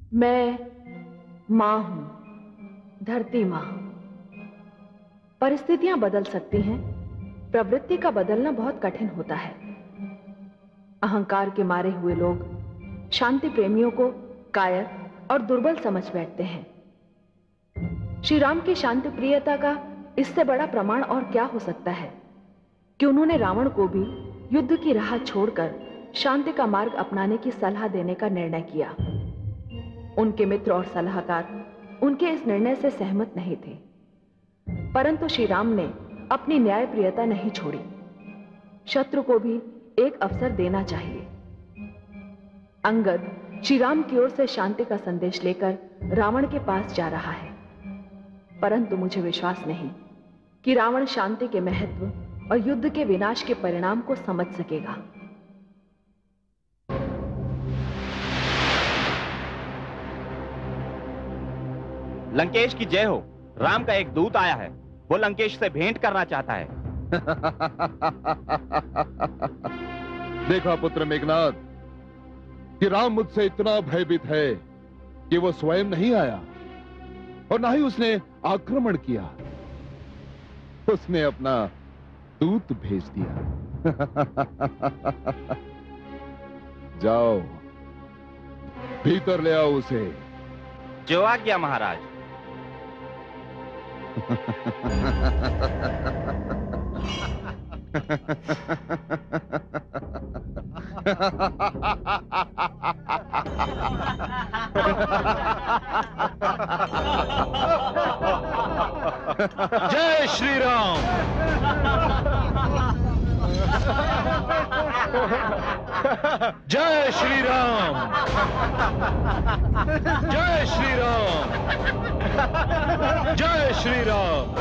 मैं मां हूं, धरती मां। परिस्थितियां बदल सकती हैं, प्रवृत्ति का बदलना बहुत कठिन होता है। अहंकार के मारे हुए लोग शांति प्रेमियों को कायर और दुर्बल समझ बैठते हैं। श्री राम की शांति प्रियता का इससे बड़ा प्रमाण और क्या हो सकता है कि उन्होंने रावण को भी युद्ध की राह छोड़कर शांति का मार्ग अपनाने की सलाह देने का निर्णय किया। उनके मित्र और सलाहकार उनके इस निर्णय से सहमत नहीं थे, परंतु श्री राम ने अपनी न्यायप्रियता नहीं छोड़ी। शत्रु को भी एक अवसर देना चाहिए। अंगद श्री राम की ओर से शांति का संदेश लेकर रावण के पास जा रहा है, परंतु मुझे विश्वास नहीं कि रावण शांति के महत्व और युद्ध के विनाश के परिणाम को समझ सकेगा। लंकेश की जय हो। राम का एक दूत आया है, वो लंकेश से भेंट करना चाहता है। देखा पुत्र मेघनाद कि राम मुझसे इतना भयभीत है कि वो स्वयं नहीं आया और ना ही उसने आक्रमण किया, उसने अपना दूत भेज दिया। जाओ भीतर ले आओ उसे। जो आज्ञा महाराज। जय श्री राम। जय श्री राम। जय श्री राम। जय श्री राम।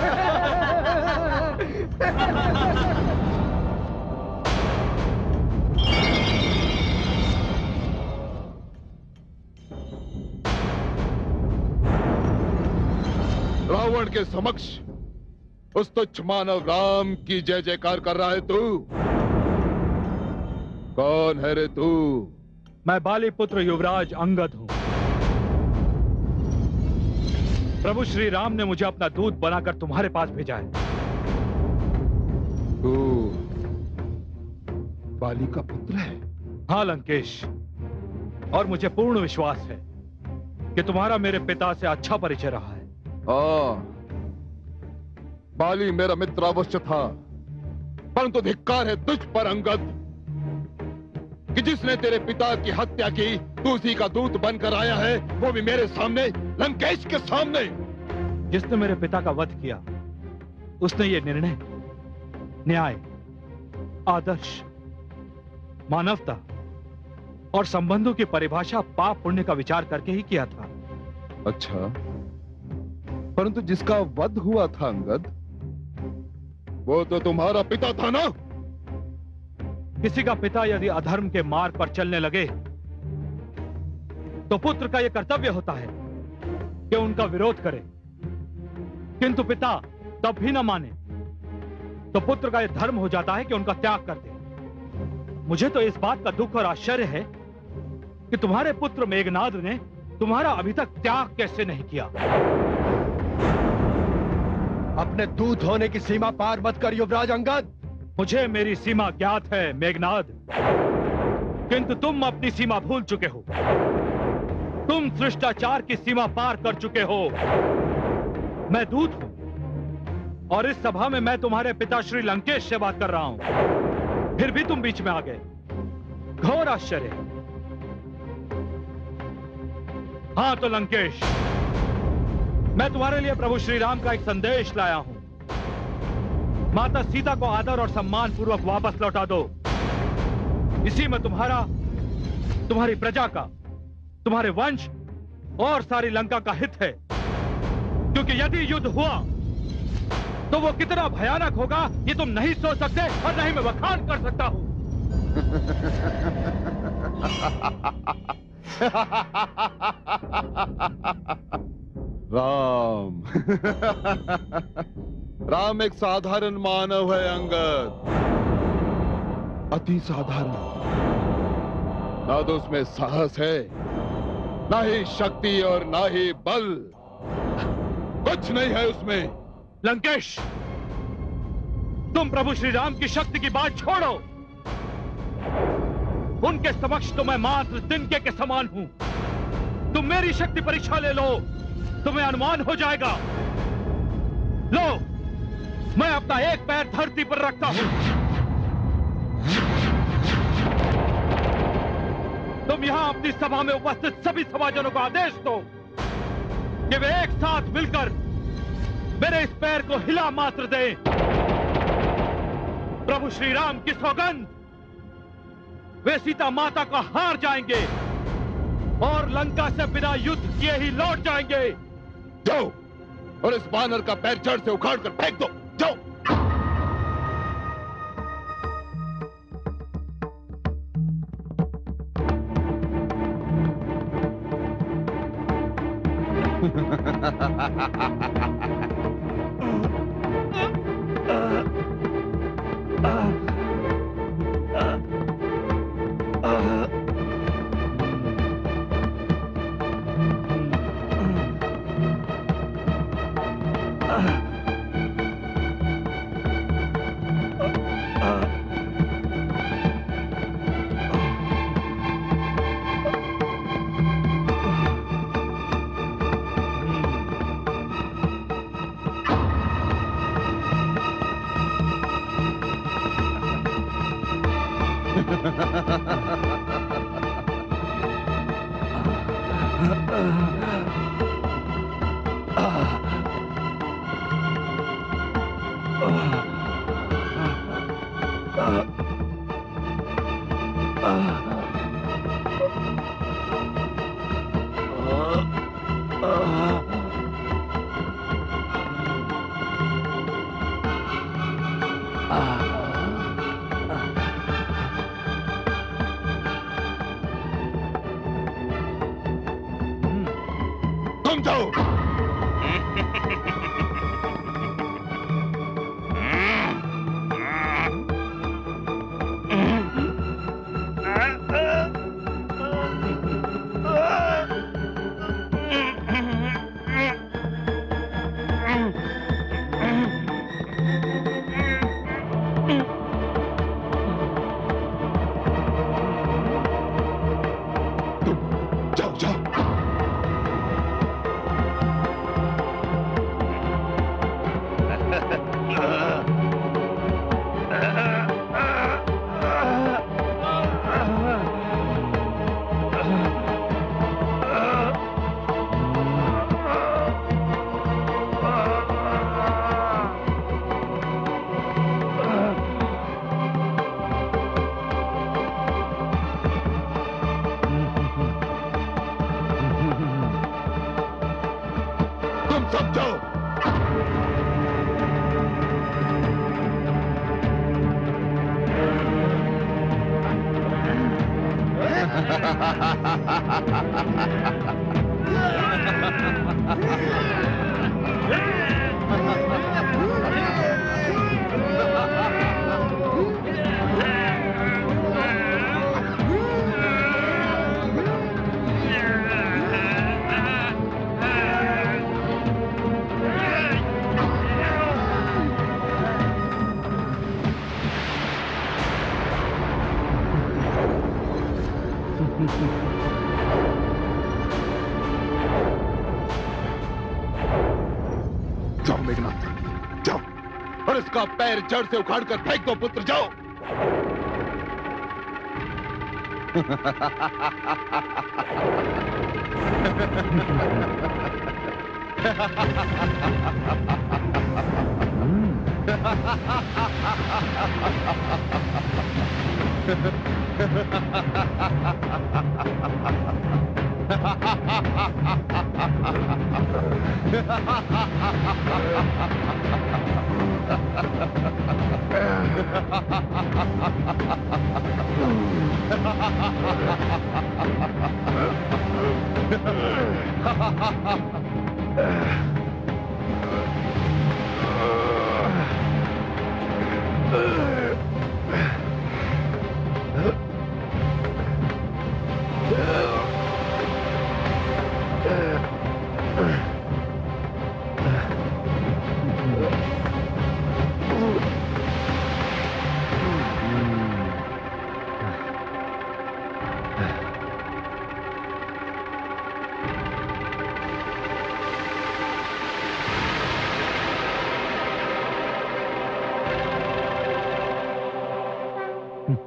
रावण के समक्ष उस तुच्छ मानव राम की जय जयकार कर रहा है तू? कौन है रे तू? मैं बाली पुत्र युवराज अंगद हूं। प्रभु श्री राम ने मुझे अपना दूत बनाकर तुम्हारे पास भेजा है। तू बाली का पुत्र है? हाँ लंकेश, और मुझे पूर्ण विश्वास है कि तुम्हारा मेरे पिता से अच्छा परिचय रहा है। बाली मेरा मित्र अवश्य था, परंतु धिक्कार है तुझ पर अंगद कि जिसने तेरे पिता की हत्या की तू उसी का दूत बनकर आया है, वो भी मेरे सामने, लंकेश के सामने। जिसने मेरे पिता का वध किया उसने ये निर्णय न्याय, आदर्श, मानवता और संबंधों की परिभाषा पाप पुण्य का विचार करके ही किया था। अच्छा, परंतु जिसका वध हुआ था अंगद, वो तो तुम्हारा पिता था ना? किसी का पिता यदि अधर्म के मार्ग पर चलने लगे तो पुत्र का यह कर्तव्य होता है कि उनका विरोध करे, किंतु पिता तब भी न माने तो पुत्र का यह धर्म हो जाता है कि उनका त्याग कर दे। मुझे तो इस बात का दुख और आश्चर्य है कि तुम्हारे पुत्र मेघनाद ने तुम्हारा अभी तक त्याग कैसे नहीं किया। अपने दूत होने की सीमा पार मत कर युवराज अंगद। मुझे मेरी सीमा ज्ञात है मेघनाद, किंतु तुम अपनी सीमा भूल चुके हो। तुम शिष्टाचार की सीमा पार कर चुके हो। मैं दूत हूं और इस सभा में मैं तुम्हारे पिता श्री लंकेश से बात कर रहा हूं, फिर भी तुम बीच में आ गए। घोर आश्चर्य। हाँ तो लंकेश, मैं तुम्हारे लिए प्रभु श्री राम का एक संदेश लाया हूं। माता सीता को आदर और सम्मान पूर्वक वापस लौटा दो। इसी में तुम्हारी प्रजा का, तुम्हारे वंश और सारी लंका का हित है, क्योंकि यदि युद्ध हुआ तो वो कितना भयानक होगा ये तुम नहीं सोच सकते और नहीं मैं बखान कर सकता हूं। राम राम एक साधारण मानव है अंगद, अति साधारण। ना तो उसमें साहस है, ना ही शक्ति और ना ही बल, कुछ नहीं है उसमें। लंकेश, तुम प्रभु श्री राम की शक्ति की बात छोड़ो। उनके समक्ष तो मैं मात्र तिनके के समान हूं। तुम मेरी शक्ति परीक्षा ले लो, तुम्हें अनुमान हो जाएगा। लो, मैं अपना एक पैर धरती पर रखता हूं। तुम यहां अपनी सभा में उपस्थित सभी सभाजनों को आदेश दो कि वे एक साथ मिलकर मेरे इस पैर को हिला मात्र दें। प्रभु श्री राम की सौगंध, वे सीता माता को हार जाएंगे और लंका से बिना युद्ध किए ही लौट जाएंगे। जाओ और इस बानर का पैर जड़ से उखाड़ कर फेंक दो। जाओ। तुम जाओ। जाओ मेघनाथ, जाओ और इसका पैर जड़ से उखाड़ कर फेंक दो पुत्र, जाओ।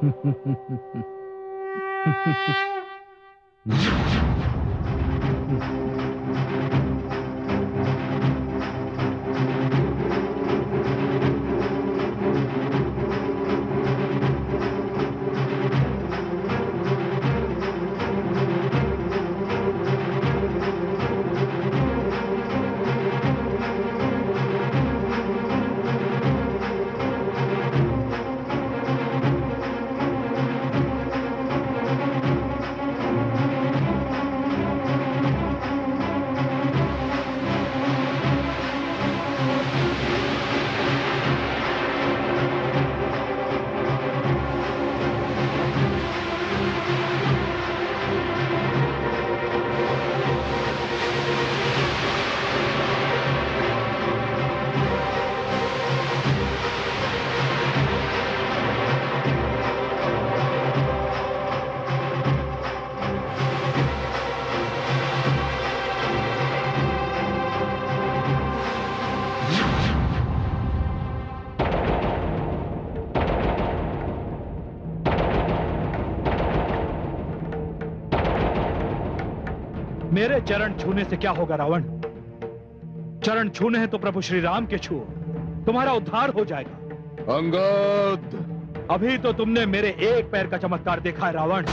मेरे चरण छूने से क्या होगा रावण? चरण छूने हैं तो प्रभु श्री राम के छुओ, तुम्हारा उद्धार हो जाएगा। अंगद, अभी तो तुमने मेरे एक पैर का चमत्कार देखा है रावण।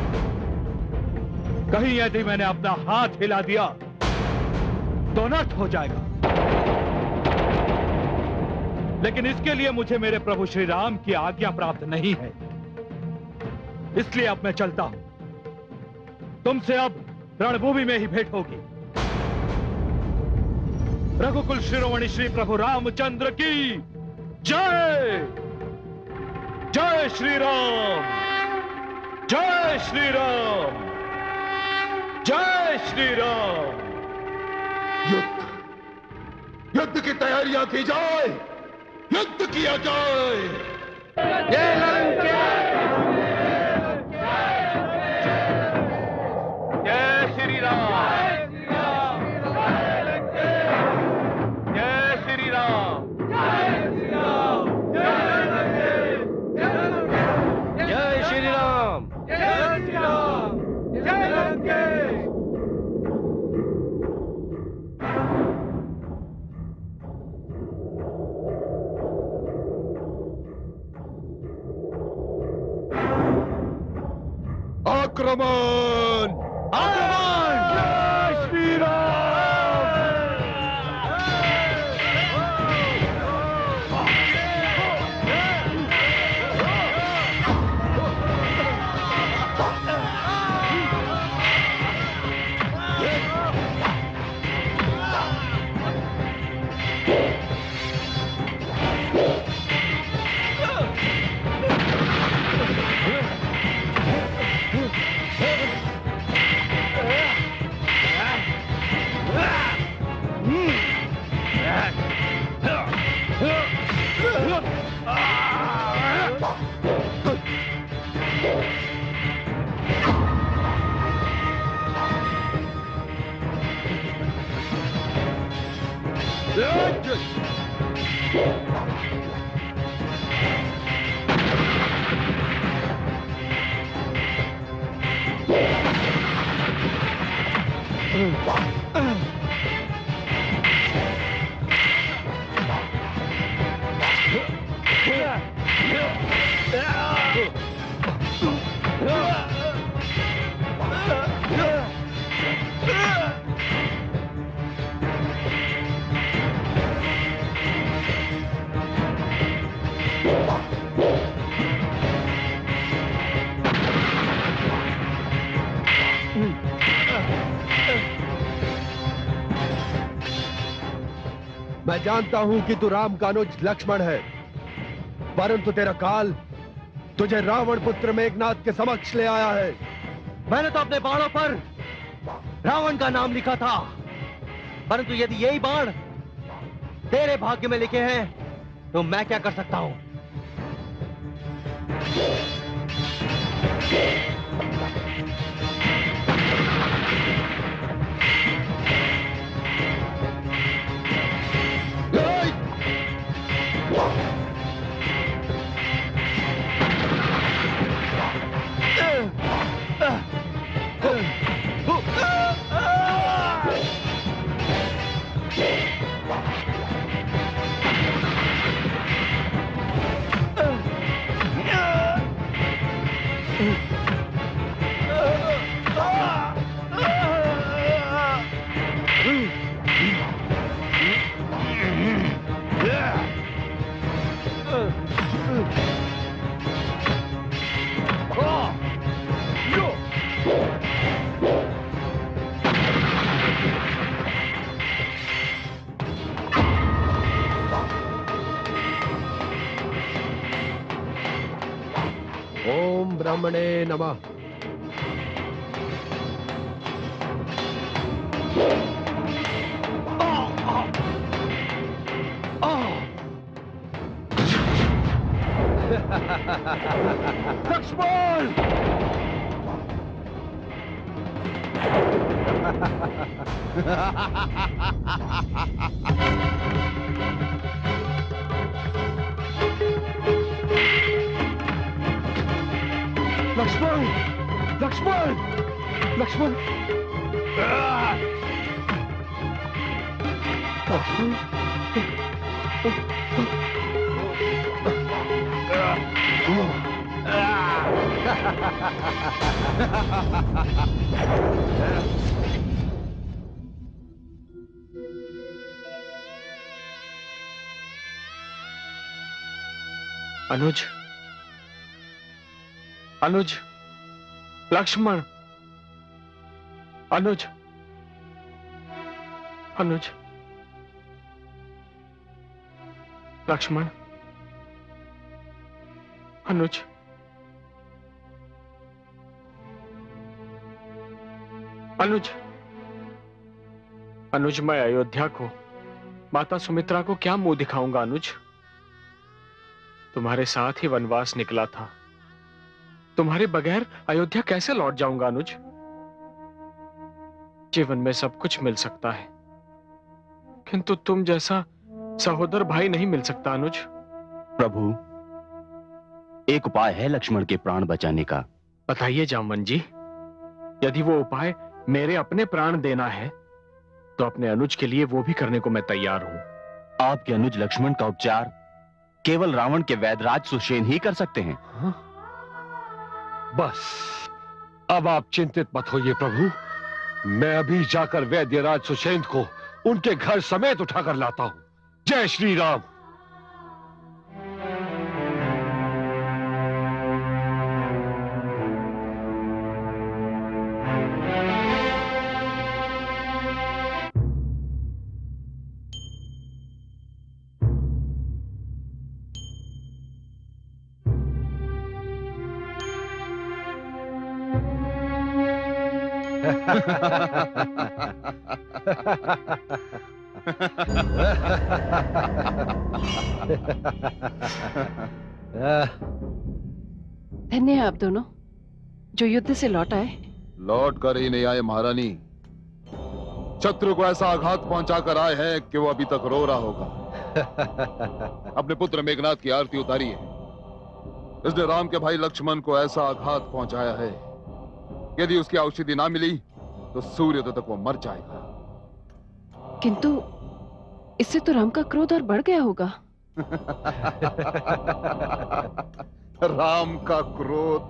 कहीं यदि मैंने अपना हाथ हिला दिया तो अनर्थ हो जाएगा। लेकिन इसके लिए मुझे मेरे प्रभु श्री राम की आज्ञा प्राप्त नहीं है, इसलिए अब मैं चलता हूं। तुमसे अब रणभूमि में ही भेंट होगी। रघुकुल शिरोमणि श्री प्रभु रामचंद्र की जय। जय श्री राम, जय श्री राम, जय श्री राम। युद्ध युद्ध की तैयारियां की जाए, युद्ध किया जाए। जय लंकेश, जय श्री राम, जय श्री राम, जय श्री राम, जय लंकेश। आक्रमण, आक्रमण! जय श्री राम! मैं जानता हूं कि तू राम का अनुज लक्ष्मण है, परंतु तेरा काल तुझे रावण पुत्र मेघनाद के समक्ष ले आया है। मैंने तो अपने बाणों पर रावण का नाम लिखा था, परंतु यदि यही बाण तेरे भाग्य में लिखे हैं तो मैं क्या कर सकता हूं? ब्रह्मणे नमः। लक्ष्मण! लक्ष्मण! लक्ष्मण! लक्ष्मण! अनुज, अनुज, लक्ष्मण, अनुज, अनुज, लक्ष्मण, अनुज, अनुज, अनुज, मैं अयोध्या को, माता सुमित्रा को क्या मुंह दिखाऊंगा अनुज? तुम्हारे साथ ही वनवास निकला था, तुम्हारे बगैर अयोध्या कैसे लौट जाऊंगा अनुज? जीवन में सब कुछ मिल सकता है, किंतु तुम जैसा सहोदर भाई नहीं मिल सकता अनुज। प्रभु, एक उपाय है लक्ष्मण के प्राण बचाने का। बताइए जामवन जी। यदि वो उपाय मेरे अपने प्राण देना है तो अपने अनुज के लिए वो भी करने को मैं तैयार हूं। आपके अनुज लक्ष्मण का उपचार केवल रावण के वैदराज सुषेण ही कर सकते हैं। बस अब आप चिंतित मत होइए प्रभु, मैं अभी जाकर वैद्यराज सुषेण को उनके घर समेत उठाकर लाता हूं। जय श्री राम। धन्य है आप दोनों जो युद्ध से लौट आए। लौट कर ही नहीं आए महारानी, शत्रु को ऐसा आघात पहुंचाकर आए हैं कि वो अभी तक रो रहा होगा। अपने पुत्र मेघनाद की आरती उतारी है। इसने राम के भाई लक्ष्मण को ऐसा आघात पहुंचाया है, यदि उसकी औषधि ना मिली तो सूर्योदय तक वो मर जाएगा। किंतु इससे तो राम का क्रोध और बढ़ गया होगा। राम का क्रोध?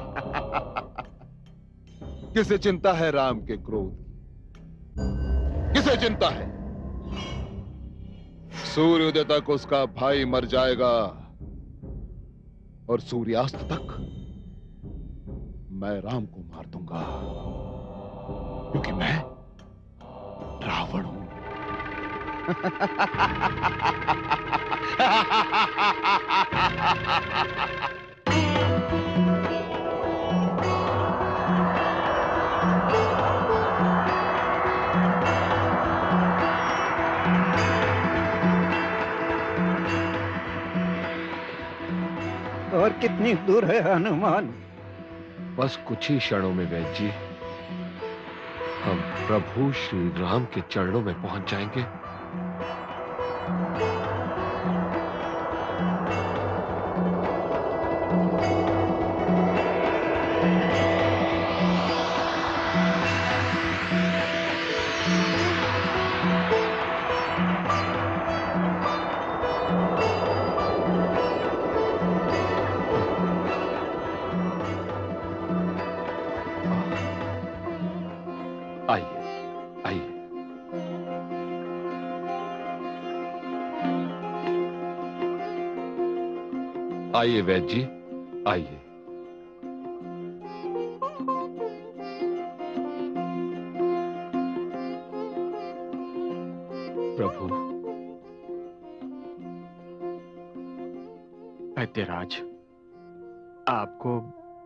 किसे चिंता है राम के क्रोध? किसे चिंता है? सूर्योदय तक उसका भाई मर जाएगा और सूर्यास्त तक मैं राम को मार दूंगा, क्योंकि मैं रावण हूं। और कितनी दूर है हनुमान? बस कुछ ही क्षणों में वैद्य जी हम प्रभु श्री राम के चरणों में पहुंच जाएंगे। आइए वैद्य जी, आइए। प्रभु, वैद्यराज, आपको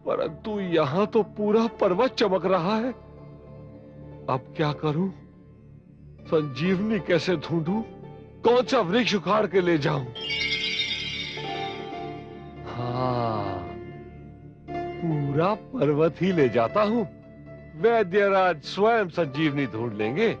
परंतु यहां तो पूरा पर्वत चमक रहा है। अब क्या करूं? संजीवनी कैसे ढूंढूं? कौन सा वृक्ष उखाड़ के ले जाऊं? हाँ, पूरा पर्वत ही ले जाता हूं। वैद्यराज स्वयं संजीवनी ढूंढ लेंगे।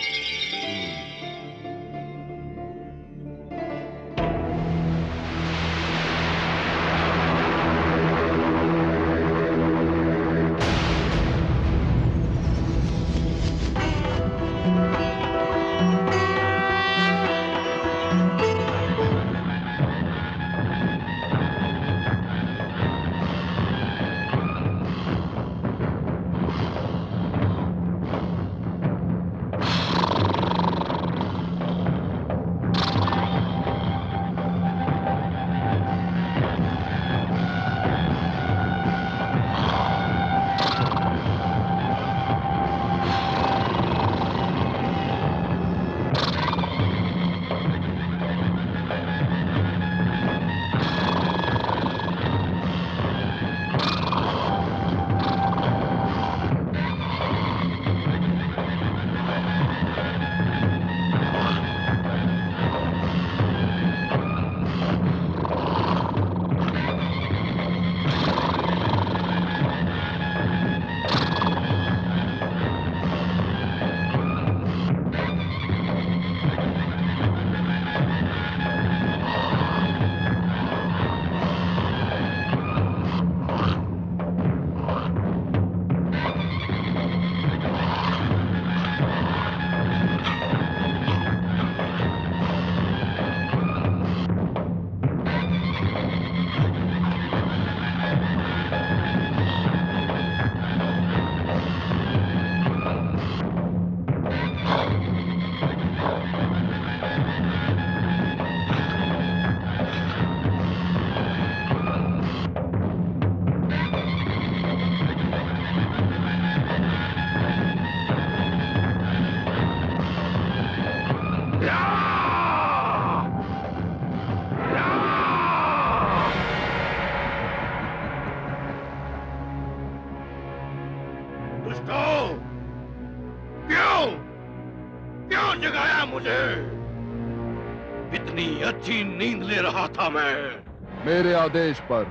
अच्छी नींद ले रहा था मैं। मेरे आदेश पर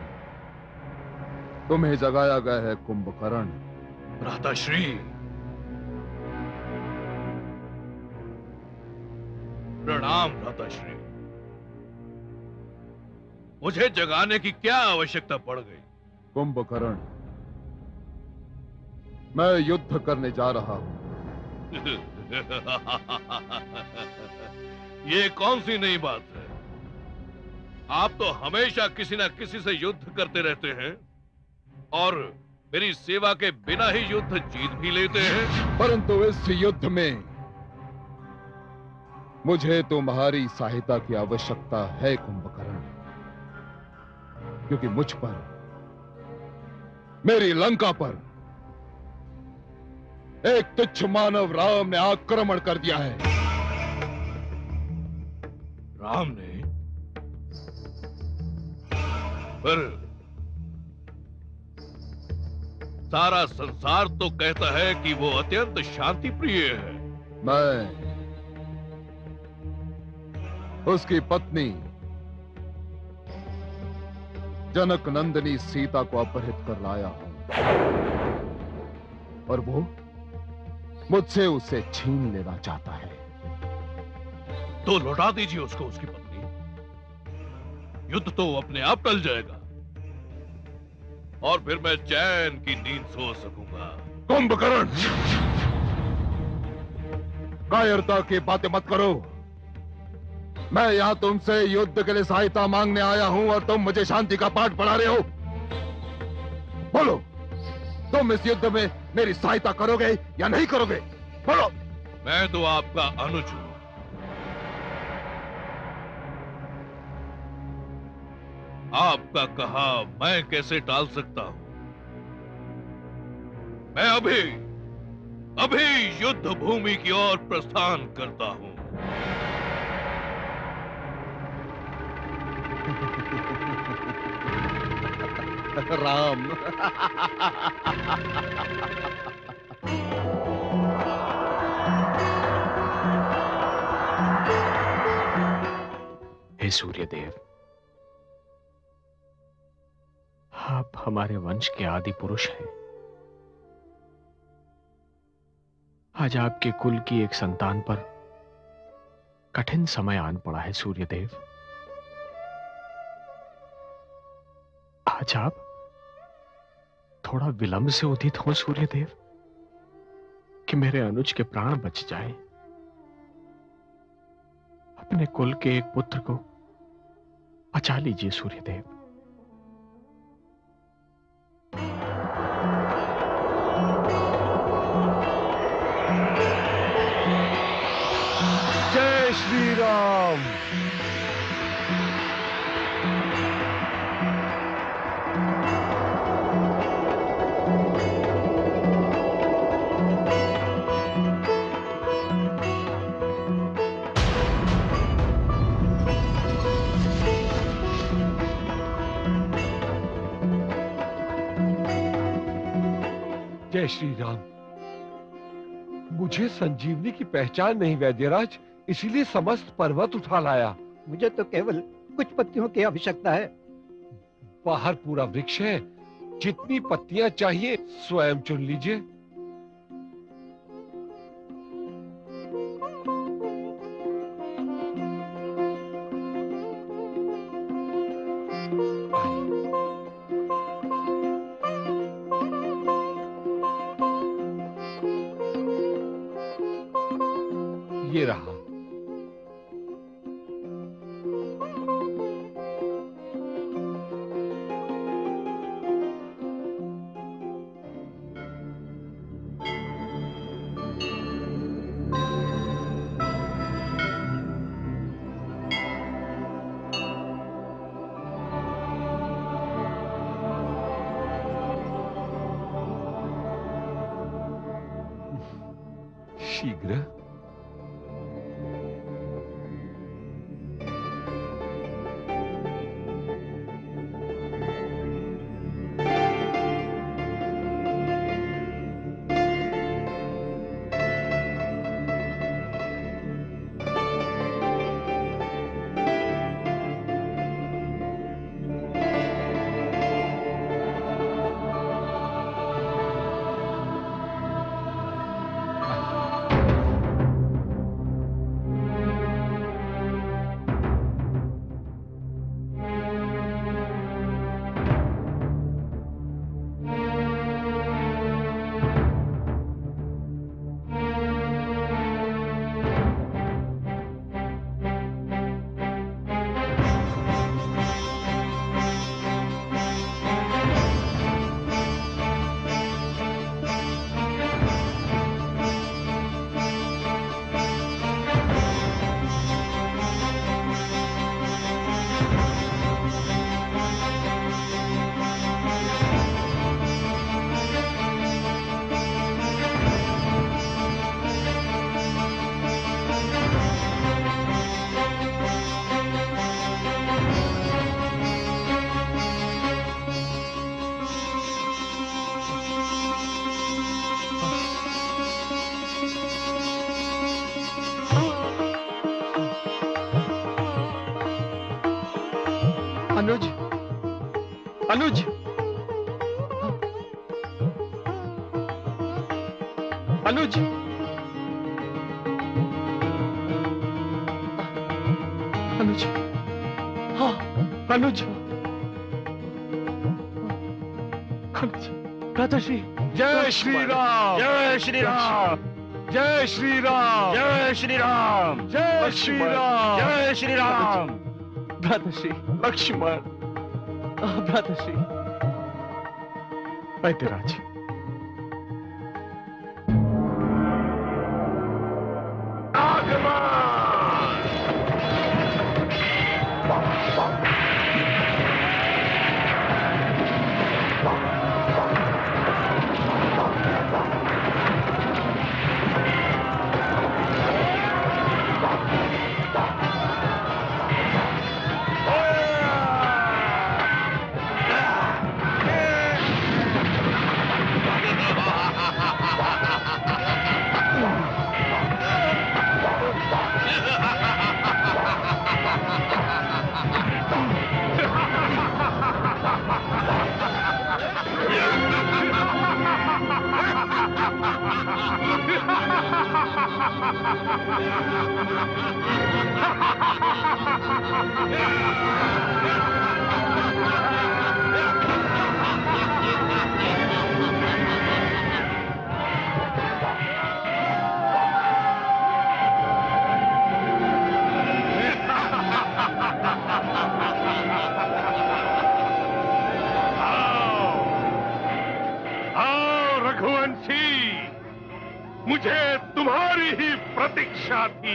तुम्हें जगाया गया है कुंभकर्ण। भ्राताश्री, प्रणाम भ्राताश्री। मुझे जगाने की क्या आवश्यकता पड़ गई? कुंभकर्ण, मैं युद्ध करने जा रहा हूं। ये कौन सी नई बात है? आप तो हमेशा किसी न किसी से युद्ध करते रहते हैं और मेरी सेवा के बिना ही युद्ध जीत भी लेते हैं। परंतु इस युद्ध में मुझे तुम्हारी सहायता की आवश्यकता है कुंभकर्ण, क्योंकि मुझ पर, मेरी लंका पर एक तुच्छ मानव राम ने आक्रमण कर दिया है। राम ने? पर सारा संसार तो कहता है कि वो अत्यंत शांति प्रिय है। मैं उसकी पत्नी जनक नंदिनी सीता को अपहरित कर लाया हूं और वो मुझसे उसे छीन लेना चाहता है। तो लौटा दीजिए उसको, उसकी पत्नी। युद्ध तो अपने आप टल जाएगा और फिर मैं चैन की नींद सो सकूंगा। कुंभकर्ण, कायरता की बातें मत करो। मैं यहां तुमसे युद्ध के लिए सहायता मांगने आया हूं और तुम मुझे शांति का पाठ पढ़ा रहे हो। बोलो, तुम इस युद्ध में मेरी सहायता करोगे या नहीं करोगे? बोलो। मैं तो आपका अनुज हूं। आपका कहा मैं कैसे टाल सकता हूं? मैं अभी युद्ध भूमि की ओर प्रस्थान करता हूं। राम। हे सूर्यदेव, आप हमारे वंश के आदि पुरुष हैं। आज आपके कुल की एक संतान पर कठिन समय आन पड़ा है सूर्यदेव। आज आप थोड़ा विलंब से उदित हो सूर्यदेव, कि मेरे अनुज के प्राण बच जाए। अपने कुल के एक पुत्र को बचा लीजिए सूर्यदेव। जय श्री राम। जय श्री राम। मुझे संजीवनी की पहचान नहीं वैद्यराज, इसीलिए समस्त पर्वत उठा लाया। मुझे तो केवल कुछ पत्तियों की आवश्यकता है। बाहर पूरा वृक्ष है, जितनी पत्तियां चाहिए स्वयं चुन लीजिए। ये रहा। शीघ्र। अनुज, अनुज, अनुज, अनुज, हाँ, अनुज, अनुज, भ्राताश्री। जय श्री राम। जय श्री राम। जय श्री राम। जय श्री राम। जय श्री राम। जय श्री राम। भ्राताश्री लक्ष्मण। भ्राताश्री। वैद्यराज, मुझे तुम्हारी ही प्रतीक्षा थी।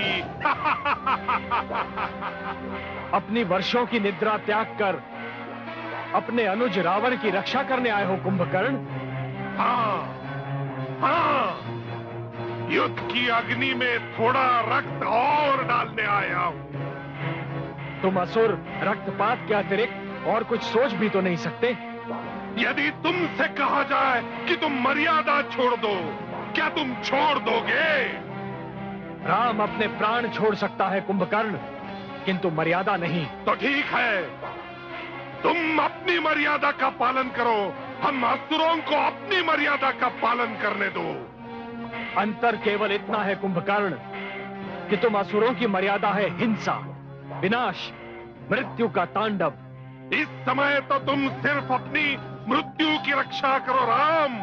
अपनी वर्षों की निद्रा त्याग कर अपने अनुज रावण की रक्षा करने आए हो कुंभकर्ण? हाँ, हाँ, युद्ध की अग्नि में थोड़ा रक्त और डालने आया हूँ। तुम असुर रक्तपात के अतिरिक्त और कुछ सोच भी तो नहीं सकते? यदि तुमसे कहा जाए कि तुम मर्यादा छोड़ दो, क्या तुम छोड़ दोगे? राम अपने प्राण छोड़ सकता है कुंभकर्ण, किंतु मर्यादा नहीं। तो ठीक है, तुम अपनी मर्यादा का पालन करो, हम असुरों को अपनी मर्यादा का पालन करने दो। अंतर केवल इतना है कुंभकर्ण कि तुम असुरों की मर्यादा है हिंसा, विनाश, मृत्यु का तांडव। इस समय तो तुम सिर्फ अपनी मृत्यु की रक्षा करो राम।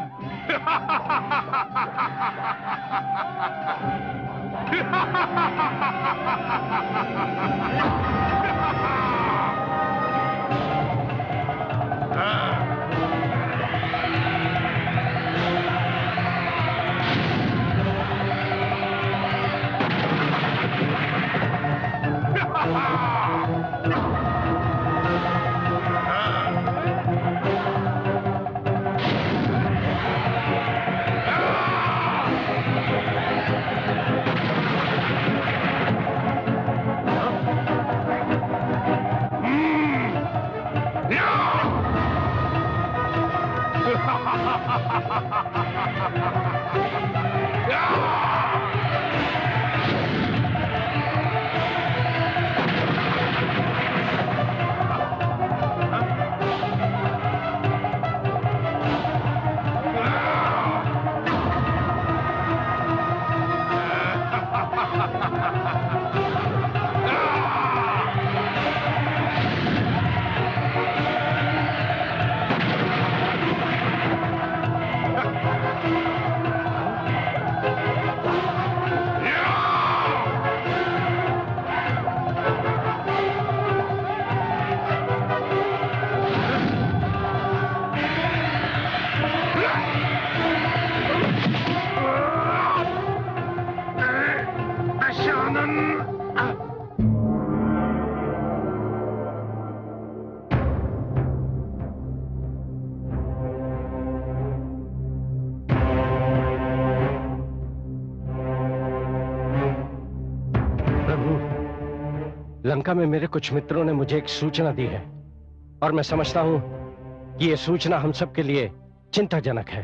लंका में मेरे कुछ मित्रों ने मुझे एक सूचना दी है और मैं समझता हूं कि यह सूचना हम सब के लिए चिंताजनक है।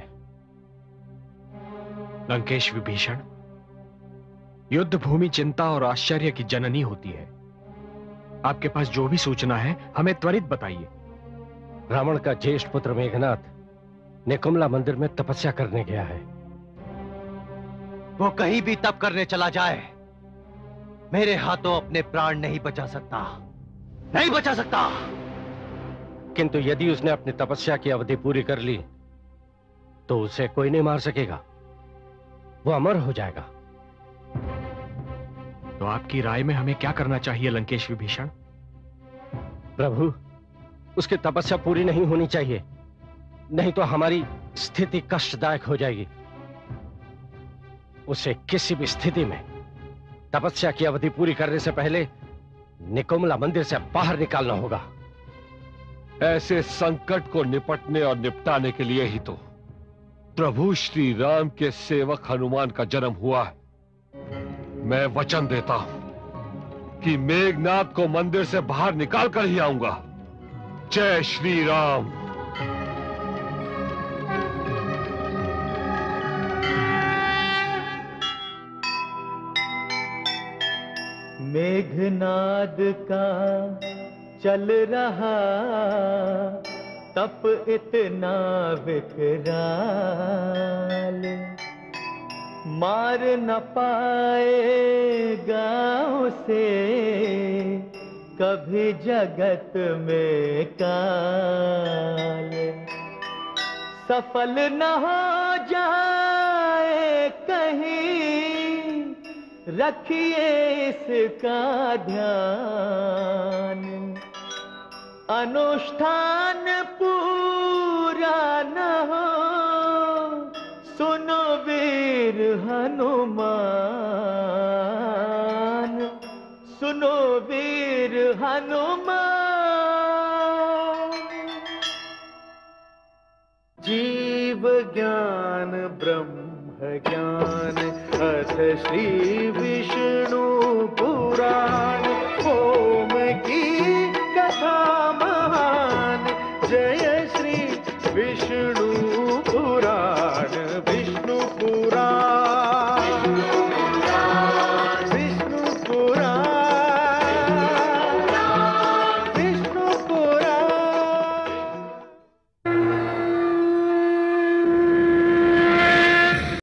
लंकेश विभीषण, युद्ध भूमि चिंता और आश्चर्य की जननी होती है। आपके पास जो भी सूचना है हमें त्वरित बताइए। रावण का ज्येष्ठ पुत्र मेघनाद निकुम्ला मंदिर में तपस्या करने गया है। वो कहीं भी तप करने चला जाए, मेरे हाथों अपने प्राण नहीं बचा सकता, नहीं बचा सकता। किंतु यदि उसने अपनी तपस्या की अवधि पूरी कर ली तो उसे कोई नहीं मार सकेगा, वो अमर हो जाएगा। तो आपकी राय में हमें क्या करना चाहिए लंकेश विभीषण? प्रभु, उसकी तपस्या पूरी नहीं होनी चाहिए, नहीं तो हमारी स्थिति कष्टदायक हो जाएगी। उसे किसी भी स्थिति में तपस्या की अवधि पूरी करने से पहले निकुम्ला मंदिर से बाहर निकालना होगा। ऐसे संकट को निपटने और निपटाने के लिए ही तो प्रभु श्री राम के सेवक हनुमान का जन्म हुआ है। मैं वचन देता हूं कि मेघनाद को मंदिर से बाहर निकाल कर ही आऊंगा। जय श्री राम। मेघनाद का चल रहा तप इतना विकराल, मार न पाएगा उसे कभी जगत में काल। सफल न हो जाए कहीं रखिए इसका ध्यान। अनुष्ठान पूरा न हो सुनो वीर हनुमान, सुनो वीर हनुमान। जीव ज्ञान ब्रह्म ज्ञान अथ श्री विष्णु पुराण।